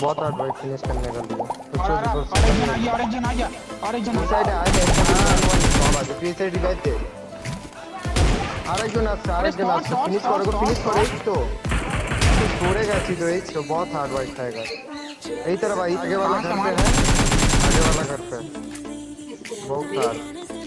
बहुत hard work finish करने का लिए और एक जन आ गया साइड आ गया बाबा तो पीछे रिवाइव दे आरेक जन फिनिश करो तो छोड़ेगा तो बहुत हार्ड वर्क खाएगा। यही तरह भाई आगे वाला घर पे है, आगे वाला घर पे बहुत हार्ड।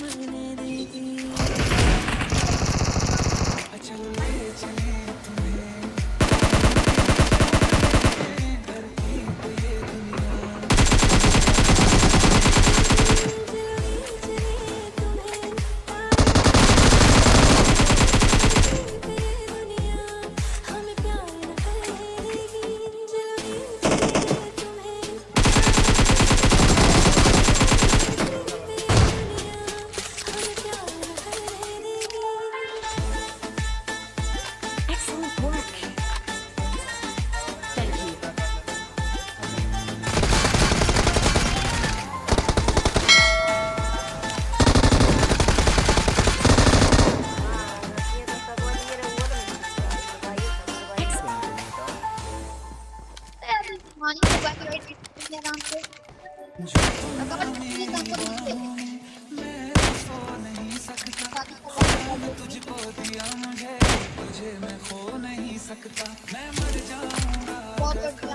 तुझको दिया मुझे मैं खो नहीं सकता, मैं मर जाऊंगा।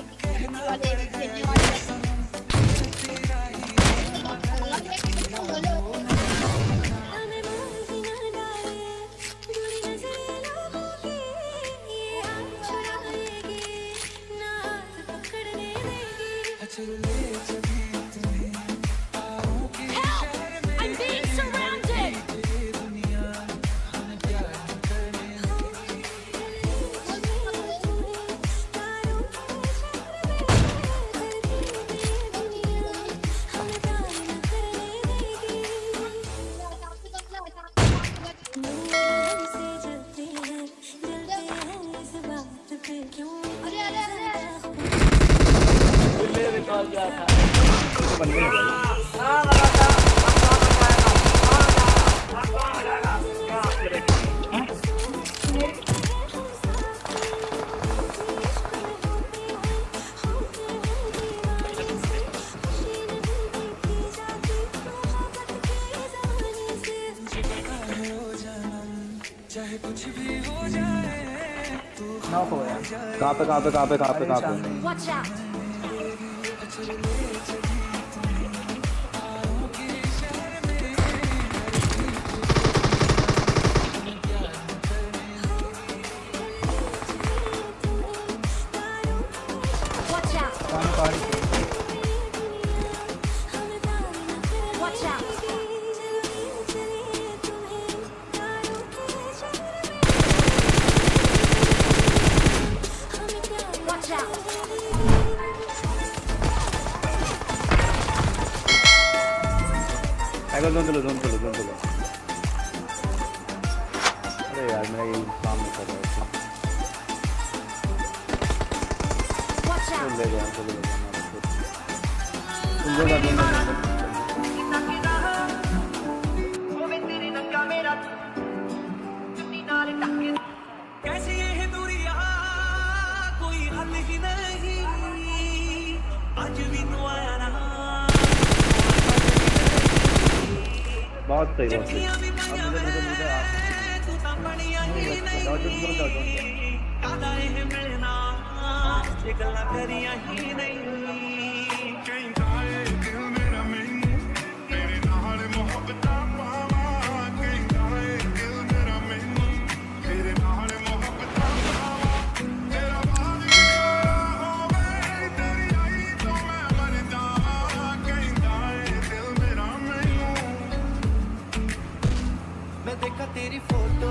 चाहे कुछ भी हो जाए तू नॉक हो गया। कहाँ पे Watch out! Watch out! Watch out! जोन चलो। अरे यार मेरा ये सामने कर रहा है। ले गया कैसी ये दूरियां कोई हल ही नहीं, आज भी तू आया ना बहुत सही देखा तेरी photo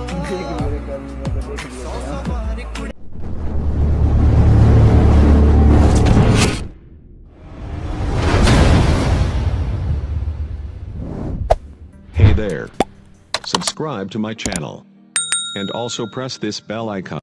Hey there. Subscribe to my channel. And also press this bell icon.